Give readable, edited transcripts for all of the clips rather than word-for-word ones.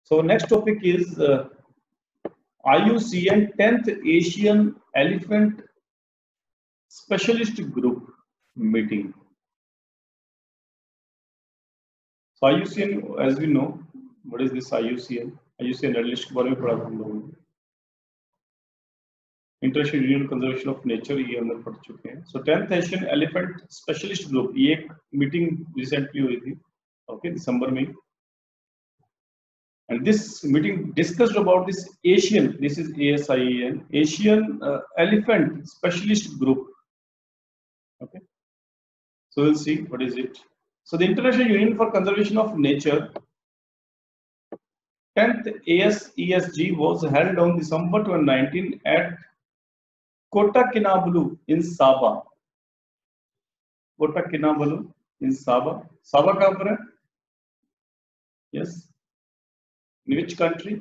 So next topic is IUCN 10th Asian Elephant Specialist Group meeting. So IUCN, as we know, what is this IUCN? IUCN red list के बारे में पढ़ा था हम लोगों ने. International union conservation of nature ये हम लोग पढ़ चुके हैं. So 10th Asian elephant specialist group, ये एक मीटिंग रिसेंटली हुई थी, ओके, दिसंबर में. And this meeting discussed about this Asian, this is ASIAN, Asian Elephant Specialist Group. Okay, so we'll see what is it. So the International Union for Conservation of Nature 10th ASESG was held on December 2019 at Kota Kinabalu in Sabah. Kota Kinabalu in Sabah. Sabah कहाँ पर है? Yes. In which country?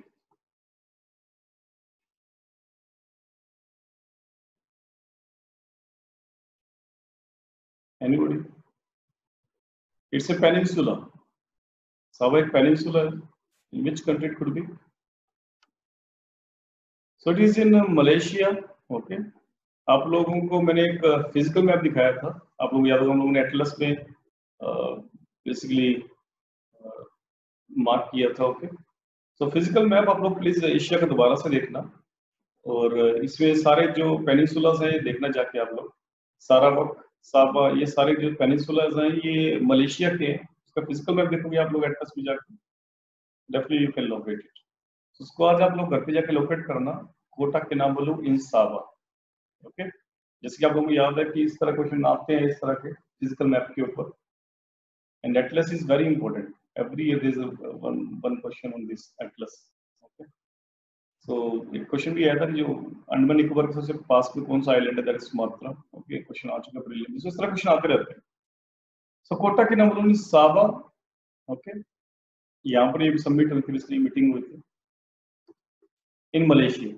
Anybody? It's a peninsula. Sabah एक peninsula है. In which country it could be? So it is in Malaysia. Okay. आप लोगों को मैंने एक फिजिकल मैप दिखाया था. आप लोग याद होगा, हम लोगों ने एटलस में बेसिकली मार्क किया था. ओके. तो फिजिकल मैप आप लोग प्लीज एशिया का दोबारा से देखना, और इसमें सारे जो पेनिनसुलास हैं देखना जाके आप लोग. सारावक, साबा, ये सारे जो पेनिनसुलास हैं ये मलेशिया के हैं. उसका फिजिकल मैप देखोगे आप लोग एटलस में जाके, definitely you can locate it. उसको आज आप लोग घर पे जाके लोकेट करना, कोटा किनाबालू इन साबा. ओके. जैसे कि आप लोगों को याद है कि इस तरह क्वेश्चन आते हैं इस तरह के फिजिकल मैप के ऊपर, and atlas is very important. Every year there is one question on this atlas. Okay. So एक क्वेश्चन भी आया था कि जो अंडमान निकोबार के सबसे पास में कौन सा आइलैंड है, that is Sumatra. Okay, question आ चुका प्रीलिम्स. इस तरह क्वेश्चन आते रहते हैं. सो कोटा किनाबालू इन साबा. ओके, यहाँ पर ये सबमिट हुई थी, इसलिए मीटिंग हुई थी in Malaysia.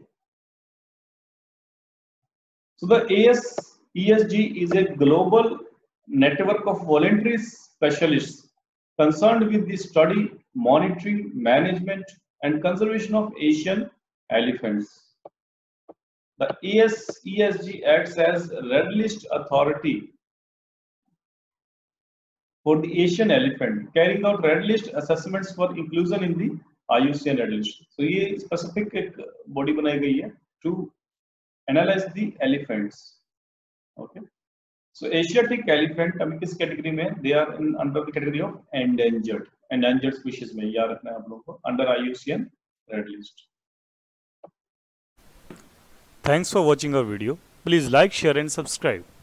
So the ASESG is a global network of voluntary specialists concerned with the study, monitoring, management, and conservation of Asian elephants. The ASESG acts as Red List authority for the Asian elephant, carrying out Red List assessments for inclusion in the IUCN Red List. So ये specific एक body बनाई गई है to analyze the elephants. Okay. So Asiatic elephant अभी किस category में? They are in under the category of endangered species में. याद रखना है आप लोगों को, under IUCN Red List. Thanks for watching our video. Please like, share and subscribe.